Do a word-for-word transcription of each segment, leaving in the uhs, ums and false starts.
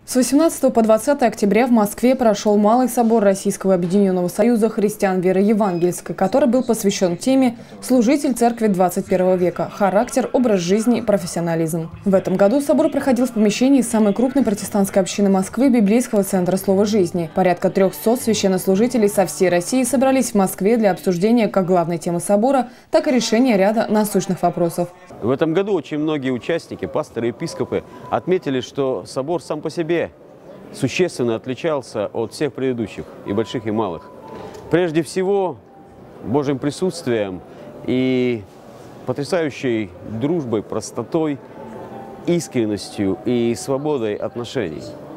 С восемнадцатого по двадцатое октября в Москве прошел Малый собор Российского объединенного союза христиан веры евангельской, который был посвящен теме «Служитель церкви двадцать первого века. Характер, образ жизни, профессионализм». В этом году собор проходил в помещении самой крупной протестантской общины Москвы Библейского центра слова жизни. Порядка трехсот священнослужителей со всей России собрались в Москве для обсуждения как главной темы собора, так и решения ряда насущных вопросов. В этом году очень многие участники, пасторы и епископы отметили, что собор сам по себе существенно отличался от всех предыдущих, и больших, и малых. Прежде всего, Божьим присутствием и потрясающей дружбой, простотой, искренностью и свободой отношений.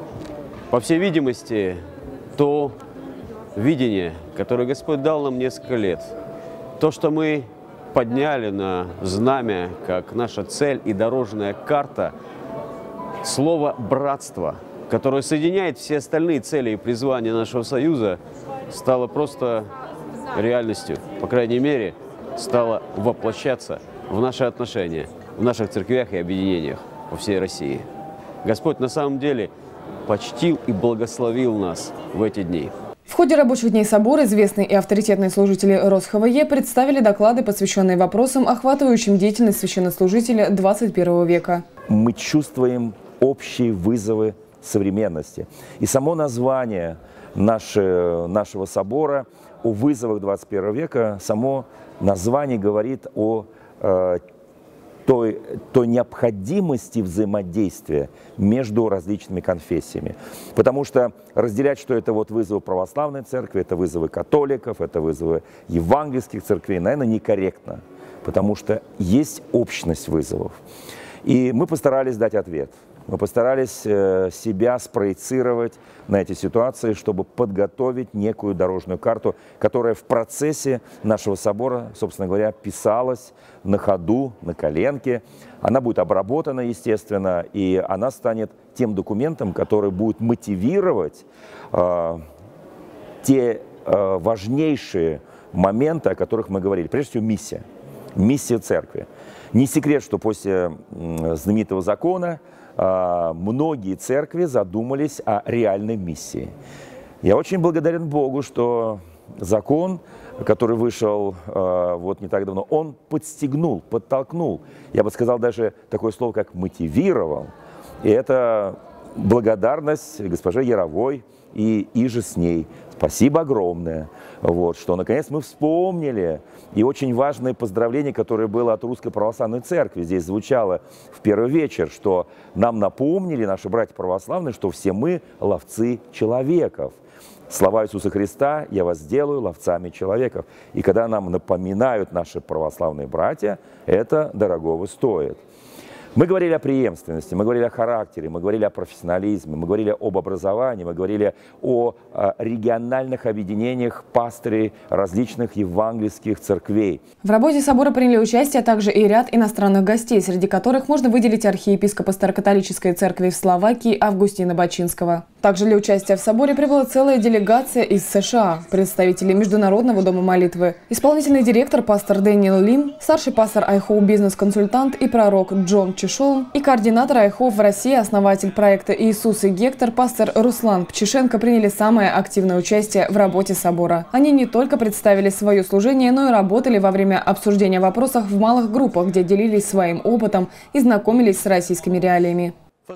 По всей видимости, то видение, которое Господь дал нам несколько лет, то, что мы подняли на знамя, как наша цель и дорожная карта, слово «братство», которое соединяет все остальные цели и призвания нашего союза, стало просто реальностью. По крайней мере, стало воплощаться в наши отношения, в наших церквях и объединениях по всей России. Господь на самом деле почтил и благословил нас в эти дни. В ходе рабочих дней собора известные и авторитетные служители РосХВЕ представили доклады, посвященные вопросам, охватывающим деятельность священнослужителя двадцать первого века. Мы чувствуем общие вызовы современности. И само название наше, нашего собора о вызовах двадцать первого века, само название говорит о э, той, той необходимости взаимодействия между различными конфессиями. Потому что разделять, что это вот вызовы православной церкви, это вызовы католиков, это вызовы евангельских церквей, наверное, некорректно. Потому что есть общность вызовов. И мы постарались дать ответ. Мы постарались себя спроецировать на эти ситуации, чтобы подготовить некую дорожную карту, которая в процессе нашего собора, собственно говоря, писалась на ходу, на коленке. Она будет обработана, естественно, и она станет тем документом, который будет мотивировать э, те э, важнейшие моменты, о которых мы говорили. Прежде всего, миссия. Миссия церкви. Не секрет, что после знаменитого закона многие церкви задумались о реальной миссии. Я очень благодарен Богу, что закон, который вышел вот не так давно, он подстегнул, подтолкнул, я бы сказал даже такое слово, как мотивировал. И это благодарность госпоже Яровой и иже с ней. Спасибо огромное, вот, что наконец мы вспомнили. И очень важное поздравление, которое было от Русской Православной Церкви, здесь звучало в первый вечер, что нам напомнили наши братья православные, что все мы ловцы человеков. Слова Иисуса Христа: «Я вас сделаю ловцами человеков». И когда нам напоминают наши православные братья, это дорогого стоит. Мы говорили о преемственности, мы говорили о характере, мы говорили о профессионализме, мы говорили об образовании, мы говорили о региональных объединениях пастырей различных евангельских церквей. В работе собора приняли участие также и ряд иностранных гостей, среди которых можно выделить архиепископа Старокатолической церкви в Словакии Августина Бачинского. Также для участия в соборе прибыла целая делегация из США, представители Международного дома молитвы, исполнительный директор пастор Дэниел Лим, старший пастор Айхоу бизнес-консультант и пророк Джон Чешол и координатор Айхоу в России, основатель проекта «Иисус и Гектор» пастор Руслан Пчишенко приняли самое активное участие в работе собора. Они не только представили свое служение, но и работали во время обсуждения вопросов в малых группах, где делились своим опытом и знакомились с российскими реалиями.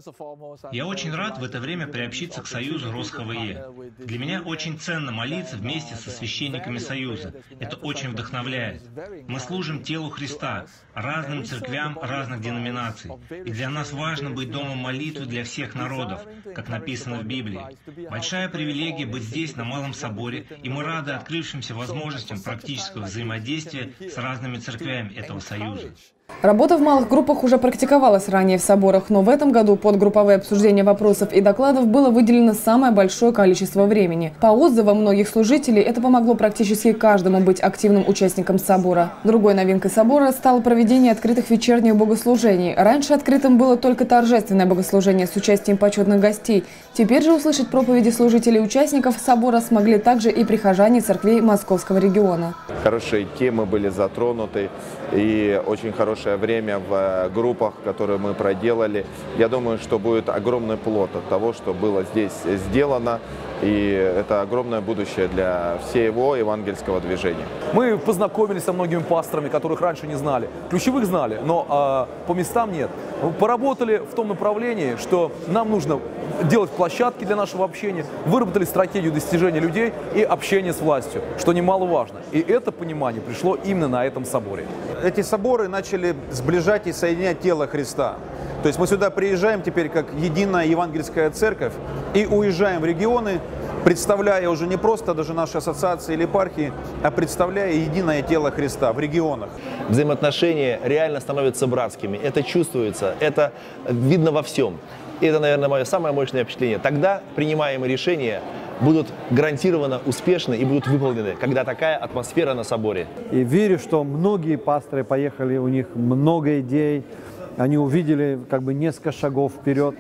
Я очень рад в это время приобщиться к Союзу РосХВЕ. Для меня очень ценно молиться вместе со священниками Союза. Это очень вдохновляет. Мы служим телу Христа, разным церквям разных деноминаций. И для нас важно быть домом молитвы для всех народов, как написано в Библии. Большая привилегия быть здесь, на Малом соборе, и мы рады открывшимся возможностям практического взаимодействия с разными церквями этого Союза. Работа в малых группах уже практиковалась ранее в соборах, но в этом году под групповые обсуждения вопросов и докладов было выделено самое большое количество времени. По отзывам многих служителей, это помогло практически каждому быть активным участником собора. Другой новинкой собора стало проведение открытых вечерних богослужений. Раньше открытым было только торжественное богослужение с участием почетных гостей. Теперь же услышать проповеди служителей и участников собора смогли также и прихожане церквей Московского региона. Хорошие темы были затронуты и очень хорошие хорошее время в группах, которые мы проделали. Я думаю, что будет огромный плод от того, что было здесь сделано. И это огромное будущее для всего евангельского движения. Мы познакомились со многими пасторами, которых раньше не знали. Ключевых знали, но а, по местам нет. Мы поработали в том направлении, что нам нужно делать площадки для нашего общения, выработали стратегию достижения людей и общения с властью, что немаловажно. И это понимание пришло именно на этом соборе. Эти соборы начали сближать и соединять тело Христа. То есть мы сюда приезжаем теперь как единая евангельская церковь и уезжаем в регионы, представляя уже не просто даже наши ассоциации или епархии, а представляя единое тело Христа в регионах. Взаимоотношения реально становятся братскими. Это чувствуется, это видно во всем. И это, наверное, мое самое мощное впечатление. Тогда принимаемые решения будут гарантированно успешны и будут выполнены, когда такая атмосфера на соборе. И верю, что многие пасторы поехали, у них много идей, они увидели как бы несколько шагов вперед.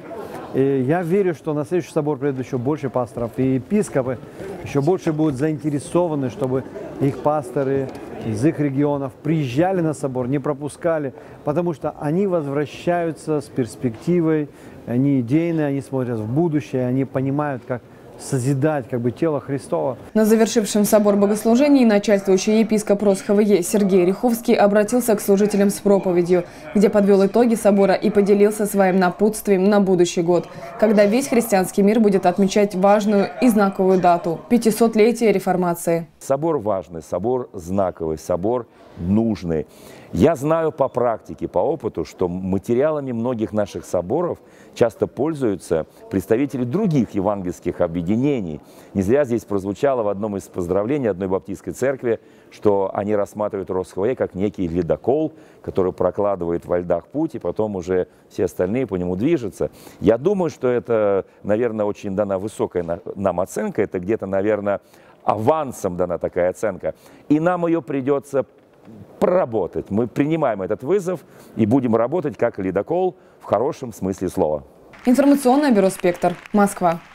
И я верю, что на следующий собор придут еще больше пасторов, и епископы еще больше будут заинтересованы, чтобы их пасторы из их регионов приезжали на собор, не пропускали, потому что они возвращаются с перспективой, они идейные, они смотрят в будущее, они понимают, как созидать как бы тело Христова. На завершившем собор богослужении начальствующий епископ Росхова Е Сергей Риховский обратился к служителям с проповедью, где подвел итоги собора и поделился своим напутствием на будущий год, когда весь христианский мир будет отмечать важную и знаковую дату – пятисотлетие реформации. Собор важный, собор знаковый, собор нужный. Я знаю по практике, по опыту, что материалами многих наших соборов часто пользуются представители других евангельских объединений. Не зря здесь прозвучало в одном из поздравлений одной баптистской церкви, что они рассматривают Росхова Е как некий ледокол, который прокладывает во льдах путь, и потом уже все остальные по нему движутся. Я думаю, что это, наверное, очень дана высокая нам оценка, это где-то, наверное, авансом дана такая оценка, и нам ее придется проработать. Мы принимаем этот вызов и будем работать как ледокол в хорошем смысле слова. Информационное бюро «Спектр», Москва.